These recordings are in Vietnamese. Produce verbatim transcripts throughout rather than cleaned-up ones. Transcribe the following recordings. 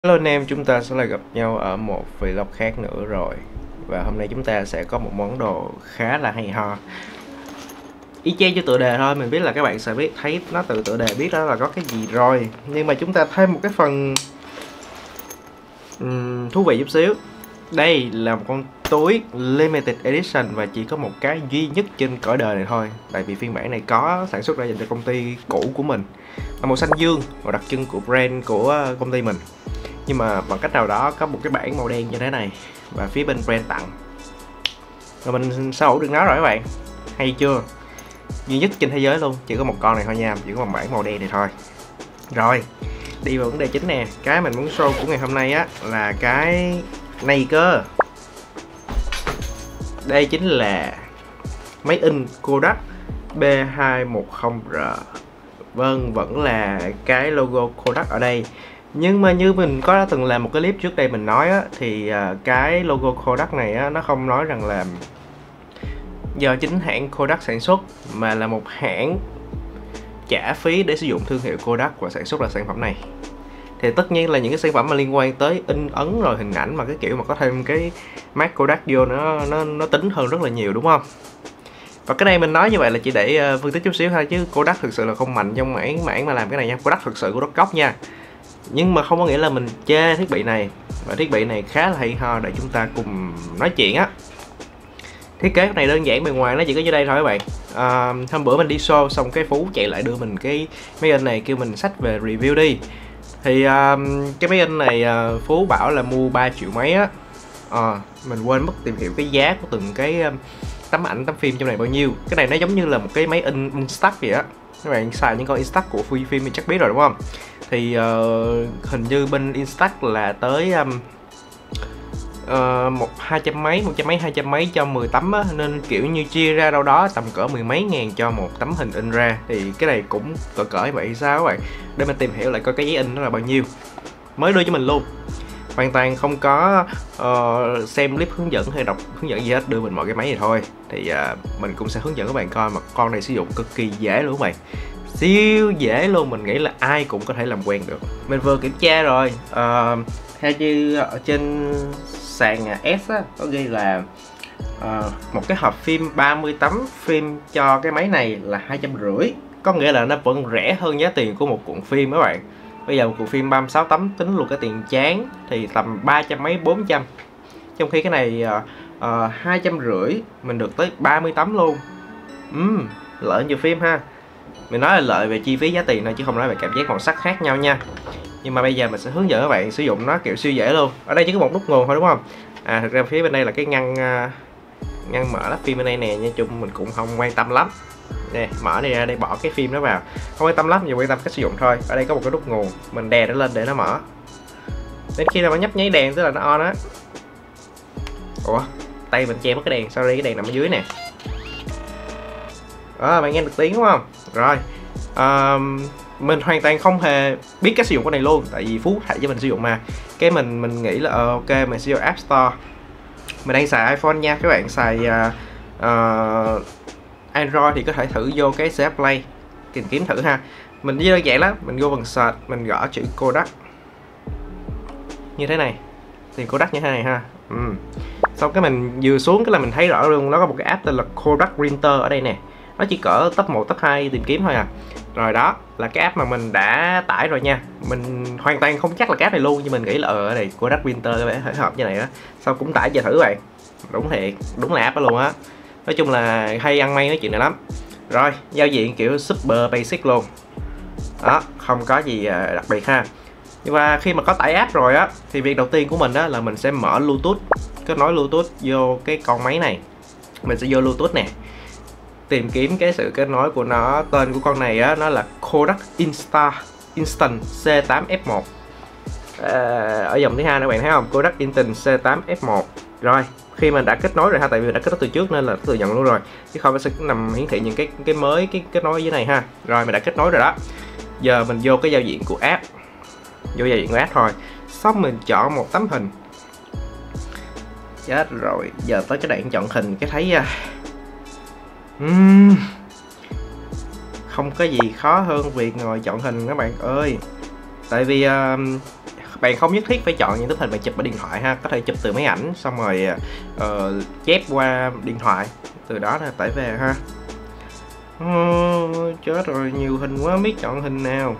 Hello anh em, chúng ta sẽ lại gặp nhau ở một vlog khác nữa rồi. Và hôm nay chúng ta sẽ có một món đồ khá là hay ho. Y chang cho tựa đề thôi, mình biết là các bạn sẽ biết thấy nó từ tựa đề biết đó là có cái gì rồi. Nhưng mà chúng ta thêm một cái phần um, thú vị chút xíu. Đây là một con túi limited edition và chỉ có một cái duy nhất trên cõi đời này thôi. Tại vì phiên bản này có sản xuất ra dành cho công ty cũ của mình. Là màu xanh dương, màu đặc trưng của brand của công ty mình. Nhưng mà bằng cách nào đó có một cái bản màu đen như thế này và phía bên brand tặng, rồi mình sở hữu được nó rồi các bạn. Hay chưa? Duy nhất trên thế giới luôn, chỉ có một con này thôi nha, chỉ có một bản màu đen này thôi. Rồi đi vào vấn đề chính nè. Cái mình muốn show của ngày hôm nay á là cái này cơ. Đây chính là máy in Kodak B hai một không R. Vâng, vẫn là cái logo Kodak ở đây. Nhưng mà như mình có từng làm một cái clip trước đây mình nói á, thì uh, cái logo Kodak này á, nó không nói rằng là do chính hãng Kodak sản xuất, mà là một hãng trả phí để sử dụng thương hiệu Kodak và sản xuất ra sản phẩm này. Thì tất nhiên là những cái sản phẩm mà liên quan tới in ấn rồi hình ảnh mà cái kiểu mà có thêm cái mác Kodak vô nó nó nó tính hơn rất là nhiều, đúng không? Và cái này mình nói như vậy là chỉ để uh, phân tích chút xíu thôi, chứ Kodak thực sự là không mạnh trong mảng mảng mà làm cái này nha. Kodak thực sự Kodak gốc nha. Nhưng mà không có nghĩa là mình chê thiết bị này. Và thiết bị này khá là hay ho để chúng ta cùng nói chuyện á. Thiết kế này đơn giản, bề ngoài nó chỉ có như đây thôi các bạn. à, Hôm bữa mình đi show xong cái Phú chạy lại đưa mình cái máy in này, kêu mình xách về review đi. Thì uh, cái máy in này uh, Phú bảo là mua ba triệu mấy á. à, Mình quên mất tìm hiểu cái giá của từng cái um, tấm ảnh, tấm phim trong này bao nhiêu. Cái này nó giống như là một cái máy in Instax vậy á. Các bạn xài những con Instax của Fujifilm thì chắc biết rồi đúng không? Thì uh, hình như bên Instax là tới um, uh, một hai trăm mấy, một trăm mấy, hai trăm mấy cho mười tấm á, nên kiểu như chia ra đâu đó tầm cỡ mười mấy ngàn cho một tấm hình in ra. Thì cái này cũng cỡ cỡ vậy hay sao các bạn? Để mình tìm hiểu lại coi cái giấy in nó là bao nhiêu. Mới đưa cho mình luôn, hoàn toàn không có uh, xem clip hướng dẫn hay đọc hướng dẫn gì hết, đưa mình mọi cái máy này thôi. Thì uh, mình cũng sẽ hướng dẫn các bạn coi, mà con này sử dụng cực kỳ dễ luôn các bạn, siêu dễ luôn, mình nghĩ là ai cũng có thể làm quen được. Mình vừa kiểm tra rồi, uh, theo như ở trên sàn S á, có ghi là uh, một cái hộp phim ba mươi tấm phim cho cái máy này là hai trăm rưỡi, có nghĩa là nó vẫn rẻ hơn giá tiền của một cuộn phim các bạn. Bây giờ một cuộn phim ba mươi sáu tấm tính luôn cái tiền chán thì tầm ba trăm mấy, bốn trăm, trong khi cái này uh, uh, hai trăm rưỡi mình được tới ba mươi tấm luôn. uhm, Lợi nhiều phim ha. Mình nói là lợi về chi phí giá tiền thôi chứ không nói về cảm giác màu sắc khác nhau nha. Nhưng mà bây giờ mình sẽ hướng dẫn các bạn sử dụng nó kiểu siêu dễ luôn. Ở đây chỉ có một nút nguồn thôi đúng không? À thực ra phía bên đây là cái ngăn uh, ngăn mở lắp phim bên đây nè, nhưng chung mình cũng không quan tâm lắm. Nè, mở này ra đây, bỏ cái phim nó vào, không quan tâm lắm, nhưng quan tâm cách sử dụng thôi. Ở đây có một cái nút nguồn, mình đè nó lên để nó mở. Đến khi nào nó nhấp nháy đèn tức là nó on á. Ủa, tay mình che mất cái đèn, sorry, cái đèn nằm ở dưới nè. Đó, bạn nghe được tiếng đúng không? Rồi, uh, mình hoàn toàn không hề biết cách sử dụng cái này luôn, tại vì Phú thầy cho mình sử dụng mà. Cái mình mình nghĩ là uh, ok, mình sử dụng App Store. Mình đang xài iPhone nha, các bạn xài uh, uh, Android thì có thể thử vô cái xê ép Play tìm kiếm thử ha. Mình chỉ đơn giản lắm, mình vô bằng search, mình gõ chữ Kodak như thế này, thì Kodak như thế này ha. ừ. Xong cái mình vừa xuống cái là mình thấy rõ luôn, nó có một cái app tên là Kodak Printer ở đây nè. Nó chỉ cỡ top một, top hai tìm kiếm thôi à. Rồi đó là cái app mà mình đã tải rồi nha. Mình hoàn toàn không chắc là cái app này luôn, nhưng mình nghĩ là ở đây Kodak Printer phải hợp như này đó. Sau cũng tải về thử bạn. Đúng thiệt, đúng là app đó luôn á. Nói chung là hay ăn may nói chuyện này lắm. Rồi, giao diện kiểu super basic luôn. Đó, không có gì đặc biệt ha. Nhưng mà khi mà có tải app rồi á, thì việc đầu tiên của mình á là mình sẽ mở Bluetooth, kết nối Bluetooth vô cái con máy này. Mình sẽ vô Bluetooth nè, tìm kiếm cái sự kết nối của nó. Tên của con này á, nó là Kodak Insta Instant C tám F một. à, Ở dòng thứ hai các bạn thấy không, Kodak Instant C tám F một. Rồi, khi mình đã kết nối rồi ha, tại vì mình đã kết nối từ trước nên là tự nhận luôn rồi, chứ không sẽ nằm hiển thị những cái cái mới, cái kết nối dưới này ha. Rồi mình đã kết nối rồi đó. Giờ mình vô cái giao diện của app, vô giao diện của app thôi, xong mình chọn một tấm hình. Chết rồi, giờ tới cái đoạn chọn hình cái thấy uhm, không có gì khó hơn việc ngồi chọn hình các bạn ơi. Tại vì uh, bạn không nhất thiết phải chọn những tấm hình bạn chụp ở điện thoại ha, có thể chụp từ máy ảnh xong rồi uh, chép qua điện thoại, từ đó là tải về ha. Oh, chết rồi, nhiều hình quá, biết chọn hình nào.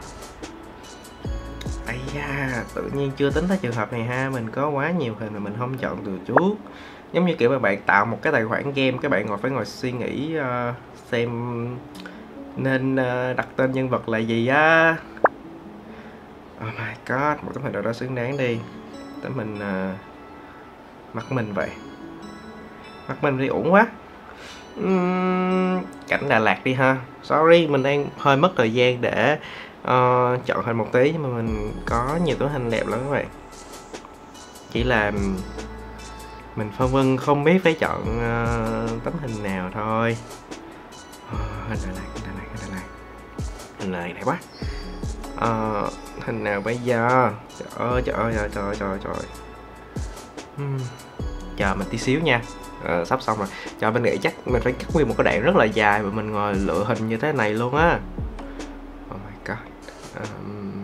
Ây da, tự nhiên chưa tính tới trường hợp này ha, mình có quá nhiều hình mà mình không chọn từ trước. Giống như kiểu mà bạn tạo một cái tài khoản game, các bạn ngồi phải ngồi suy nghĩ uh, xem nên uh, đặt tên nhân vật là gì á. Oh my god, một tấm hình nào đó xứng đáng đi. Tấm hình uh, mặt mình vậy. Mặt mình thì ổn quá. uhm, Cảnh Đà Lạt đi ha. Sorry, mình đang hơi mất thời gian để uh, chọn hình một tí, nhưng mà mình có nhiều tấm hình đẹp lắm các bạn. Chỉ là mình phân vân không biết phải chọn uh, tấm hình nào thôi. uh, Hình Đà Lạt, hình Đà Lạt, hình Đà Lạt. Hình này đẹp quá. uh, Hình nào bây giờ? Trời ơi, trời ơi, trời ơi, trời ơi, trời ơi. uhm. Chờ mình tí xíu nha. Uh, sắp xong rồi. Cho mình nghĩ chắc mình phải cắt nguyên một cái đoạn rất là dài và mình ngồi lựa hình như thế này luôn á. Oh my god. um...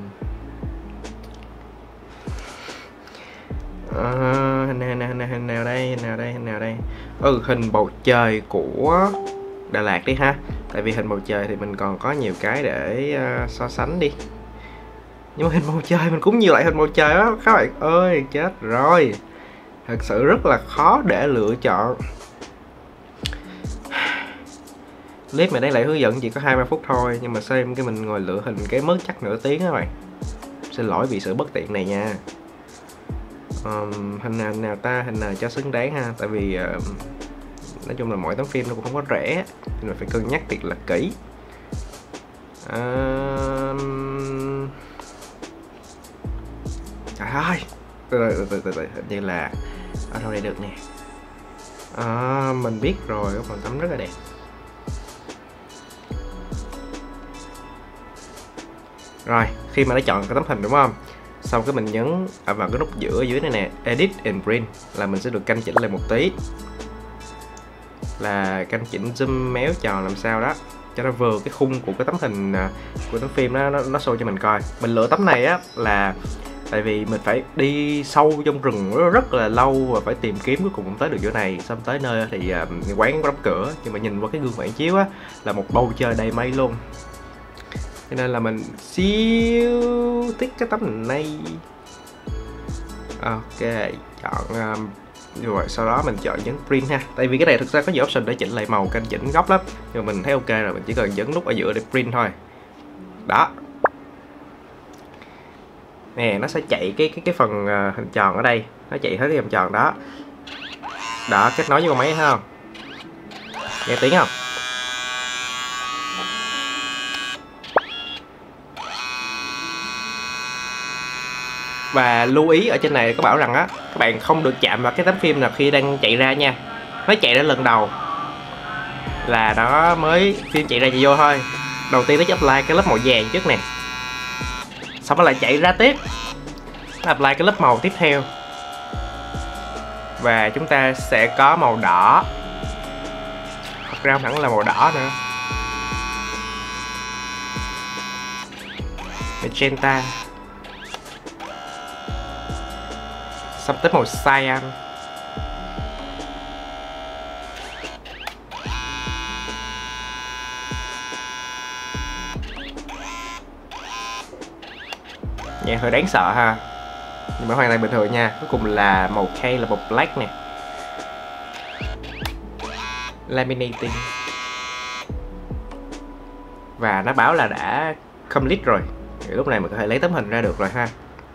uh, hình nào, hình nào, hình nào, hình nào đây, hình nào đây, hình nào đây. Ừ, hình bầu trời của Đà Lạt đi ha. Tại vì hình bầu trời thì mình còn có nhiều cái để uh, so sánh đi. Nhưng mà hình bầu trời mình cũng nhiều loại hình bầu trời á các bạn ơi, chết rồi. Thật sự rất là khó để lựa chọn. Clip này đang lại hướng dẫn chỉ có hai ba phút thôi, nhưng mà xem cái mình ngồi lựa hình cái mất chắc nửa tiếng các bạn. Xin lỗi vì sự bất tiện này nha. um, Hình nào, nào ta, hình nào cho xứng đáng ha. Tại vì uh, nói chung là mỗi tấm phim nó cũng không có rẻ, nên phải cân nhắc thiệt là kỹ. um... Trời ơi, từ từ từ từ từ hình như là ở đâu đây được nè. À, mình biết rồi, có một tấm rất là đẹp. Rồi, khi mà đã chọn cái tấm hình đúng không? Xong cái mình nhấn vào cái nút giữa dưới này nè, Edit and Print, là mình sẽ được canh chỉnh lại một tí. Là canh chỉnh zoom méo tròn làm sao đó cho nó vừa cái khung của cái tấm hình của tấm phim đó, nó nó show cho mình coi. Mình lựa tấm này á là tại vì mình phải đi sâu trong rừng rất, rất là lâu và phải tìm kiếm, cuối cùng cũng tới được chỗ này. Xong tới nơi thì uh, quán có đóng cửa, nhưng mà nhìn qua cái gương phản chiếu á là một bầu trời đầy mây luôn. Cho nên là mình siêu thích cái tấm hình này. Ok, chọn um, rồi sau đó mình chọn nhấn print ha. Tại vì cái này thực ra có nhiều option để chỉnh lại màu, canh chỉnh góc lắm, nhưng mà mình thấy ok rồi, mình chỉ cần nhấn nút ở giữa để print thôi. Đó. Nè, nó sẽ chạy cái cái cái phần uh, hình tròn ở đây, nó chạy hết cái hình tròn đó. Đó, kết nối với con máy thấy không? Nghe tiếng không? Và lưu ý ở trên này có bảo rằng á, các bạn không được chạm vào cái tấm phim nào khi đang chạy ra nha. Nó chạy ra lần đầu là nó mới phim chạy ra chạy vô thôi. Đầu tiên nó sẽ apply cái lớp màu vàng trước nè, xong nó lại chạy ra tiếp, nó apply cái lớp màu tiếp theo, và chúng ta sẽ có màu đỏ. Thật ra không hẳn là màu đỏ nữa, magenta, xong tới màu cyan. Nghe hơi đáng sợ ha, nhưng mà hoàn toàn bình thường nha. Cuối cùng là màu K là màu black nè, laminating, và nó báo là đã complete rồi. Thì lúc này mình có thể lấy tấm hình ra được rồi ha.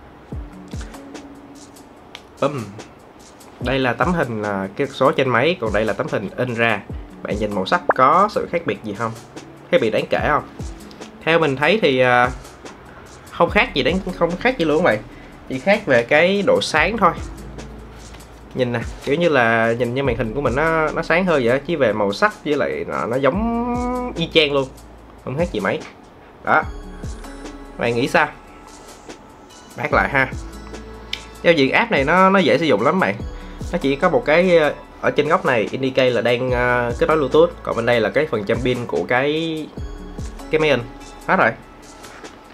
Bum. Đây là tấm hình là cái số trên máy, còn đây là tấm hình in ra. Bạn nhìn màu sắc có sự khác biệt gì không? Khác biệt đáng kể không? Theo mình thấy thì uh, không khác gì đáng không khác gì luôn các bạn, chỉ khác về cái độ sáng thôi. Nhìn nè, kiểu như là nhìn như màn hình của mình nó nó sáng hơn vậy, chứ về màu sắc với lại nó, nó giống y chang luôn, không khác gì mấy. Đó, bạn nghĩ sao? Bác lại ha. Giao diện app này nó nó dễ sử dụng lắm bạn. Nó chỉ có một cái ở trên góc này indicate là đang uh, kết nối Bluetooth, còn bên đây là cái phần châm pin của cái cái máy in. Hết rồi.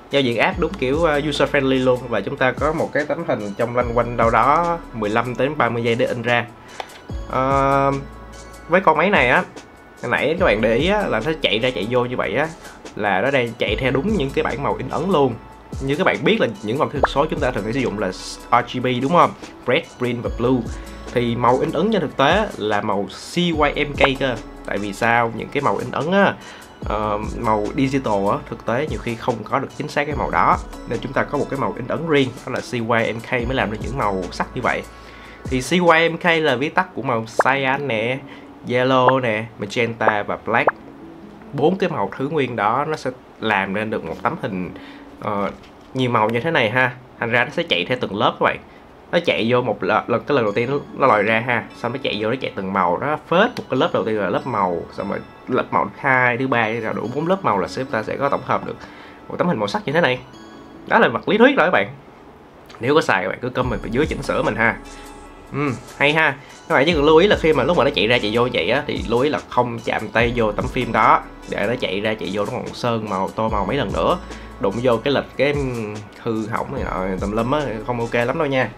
giao diện app đúng kiểu user friendly luôn. Và chúng ta có một cái tấm hình trong loanh quanh đâu đó mười lăm đến ba mươi giây để in ra. uh, Với con máy này á, hồi nãy các bạn để ý á, là nó chạy ra chạy vô như vậy á, là nó đang chạy theo đúng những cái bảng màu in ấn luôn. Như các bạn biết là những màu kỹ thuật số chúng ta thường hay sử dụng là rờ giê bê đúng không? Red, Green và Blue. Thì màu in ấn trên thực tế là màu xê y em ca cơ. Tại vì sao? Những cái màu in ấn á, uh, màu digital á, thực tế nhiều khi không có được chính xác cái màu đó. Nên chúng ta có một cái màu in ấn riêng, đó là xê y em ca mới làm được những màu sắc như vậy. Thì xê y em ca là viết tắt của màu cyan nè, yellow nè, magenta và black. Bốn cái màu thứ nguyên đó nó sẽ làm nên được một tấm hình uh, nhiều màu như thế này ha. Thành ra nó sẽ chạy theo từng lớp các bạn. Nó chạy vô một lần, cái lần đầu tiên nó, nó lòi ra ha, xong nó chạy vô, nó chạy từng màu, nó phết một cái lớp đầu tiên là lớp màu, xong rồi lớp màu thứ hai, thứ ba, rồi đủ bốn lớp màu là chúng ta sẽ có tổng hợp được một tấm hình màu sắc như thế này. Đó là mặt lý thuyết rồi các bạn. Nếu có xài các bạn cứ comment ở dưới chỉnh sửa mình ha. Ừ, hay ha. Các bạn chỉ cần lưu ý là khi mà lúc mà nó chạy ra chạy vô vậy á, thì lưu ý là không chạm tay vô tấm phim đó, để nó chạy ra chạy vô nó còn sơn màu tô màu mấy lần nữa. Đụng vô cái lịch cái hư hỏng này nọ tùm lum á, không ok lắm đâu nha.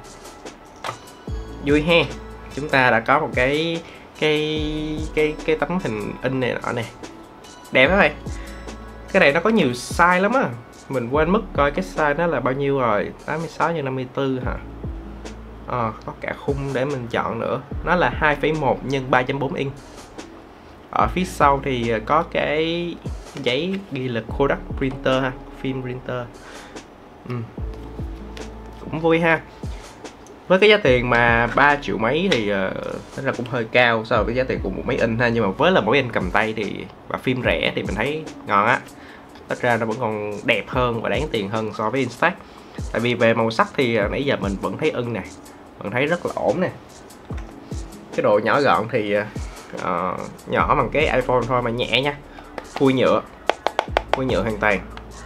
Vui he. Chúng ta đã có một cái cái cái cái tấm hình in này nọ nè. Đẹp các bạn. Cái này nó có nhiều size lắm á. Mình quên mất coi cái size nó là bao nhiêu rồi. tám mươi sáu nhân năm mươi tư hả? À, có cả khung để mình chọn nữa. Nó là hai phẩy một nhân ba chấm bốn inch. Ở phía sau thì có cái giấy ghi là Kodak printer ha, film printer. Ừ. Cũng vui ha. Với cái giá tiền mà ba triệu mấy thì uh, là cũng hơi cao so với giá tiền của một máy in ha. Nhưng mà với là mỗi in cầm tay thì và phim rẻ thì mình thấy ngon á. Tất ra nó vẫn còn đẹp hơn và đáng tiền hơn so với Instax. Tại vì về màu sắc thì nãy giờ mình vẫn thấy ưng nè, vẫn thấy rất là ổn nè. Cái độ nhỏ gọn thì uh, nhỏ bằng cái iPhone thôi mà nhẹ nha. Khui nhựa, khui nhựa hoàn toàn.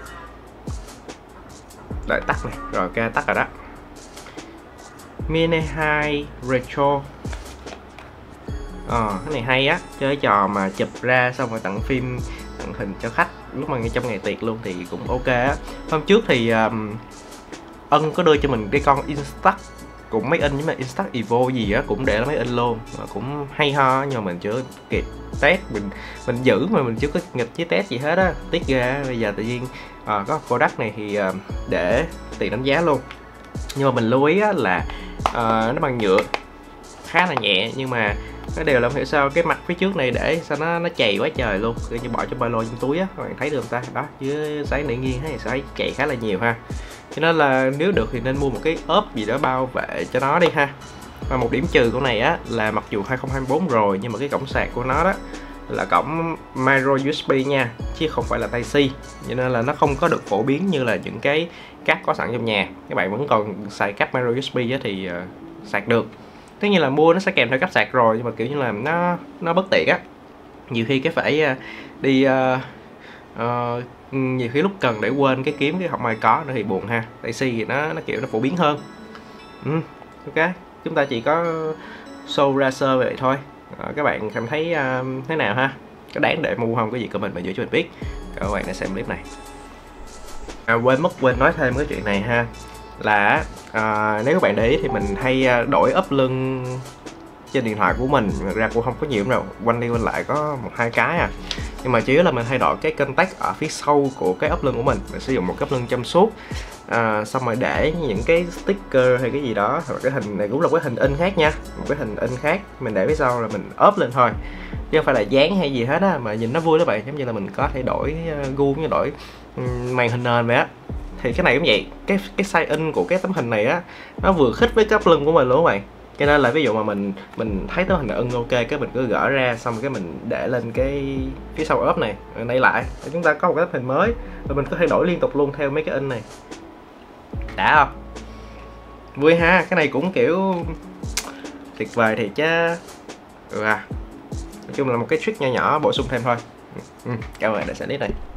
Đợi tắt này, rồi ok tắt rồi đó. Mini hai Retro. Ờ, cái này hay á, chơi trò mà chụp ra xong rồi tặng phim, tặng hình cho khách lúc mà ngay trong ngày tiệc luôn thì cũng ok á. Hôm trước thì um, Ân có đưa cho mình cái con Instax cũng máy in, nhưng mà Instax Evo gì á cũng để nó máy in luôn, cũng hay ho nhưng mà mình chưa kịp test, mình mình giữ mà mình chưa có nghịch với test gì hết á, tiếc ghê. Bây giờ tự nhiên à, có Kodak này thì uh, để tiện đánh giá luôn. Nhưng mà mình lưu ý á, là uh, nó bằng nhựa khá là nhẹ, nhưng mà cái điều là không hiểu sao cái mặt phía trước này để sao nó nó chày quá trời luôn, cứ như bỏ trong ba lô trong túi á, các bạn thấy được không ta? Đó, chứ sấy này nghiêng thấy sấy chạy khá là nhiều ha. Cho nên là nếu được thì nên mua một cái ốp gì đó bảo vệ cho nó đi ha. Và một điểm trừ của này á là mặc dù hai không hai bốn rồi nhưng mà cái cổng sạc của nó đó là cổng micro u ét bê nha, chứ không phải là Type-C, cho nên là nó không có được phổ biến như là những cái cáp có sẵn trong nhà. Các bạn vẫn còn xài cáp micro u ét bê á thì uh, sạc được. Tất nhiên là mua nó sẽ kèm theo cáp sạc rồi, nhưng mà kiểu như là nó nó bất tiện á. Nhiều khi cái phải uh, đi uh, uh, nhiều khi lúc cần để quên cái kiếm cái không ai có nữa thì buồn ha. Type-C thì nó nó kiểu nó phổ biến hơn. Ừ, ok, chúng ta chỉ có show ra sơ vậy thôi. À, các bạn cảm thấy uh, thế nào ha? Có đáng để mua không? Có gì comment bên dưới cho mình biết. Các bạn đã xem clip này. À, quên mất quên nói thêm cái chuyện này ha, là à, nếu các bạn để ý thì mình hay đổi ốp lưng trên điện thoại của mình, thực ra cũng không có nhiều đâu, quanh đi quanh lại có một hai cái à. Nhưng mà chủ yếu là mình thay đổi cái contact ở phía sau của cái ốp lưng của mình, mình sử dụng một cái ốp lưng trong suốt, à, xong rồi để những cái sticker hay cái gì đó, hoặc cái hình này cũng là cái hình in khác nha, một cái hình in khác mình để phía sau là mình ốp lên thôi, chứ không phải là dán hay gì hết á, mà nhìn nó vui đó bạn, giống như là mình có thể đổi gu như đổi màn hình nền vậy á. Thì cái này cũng vậy, cái cái size in của cái tấm hình này á nó vừa khít với cái ốp lưng của mình luôn các bạn. Cho nên là ví dụ mà mình mình thấy tấm hình là ưng ok, cái mình cứ gỡ ra xong cái mình để lên cái phía sau ốp này, này lại để chúng ta có một cái tấm hình mới, rồi mình có thể đổi liên tục luôn theo mấy cái in này. Đã không? Vui ha, cái này cũng kiểu tuyệt vời thì chứ. Ừ à. Nói chung là một cái trick nhỏ nhỏ bổ sung thêm thôi. Ừ, cảm ơn đã xem clip này.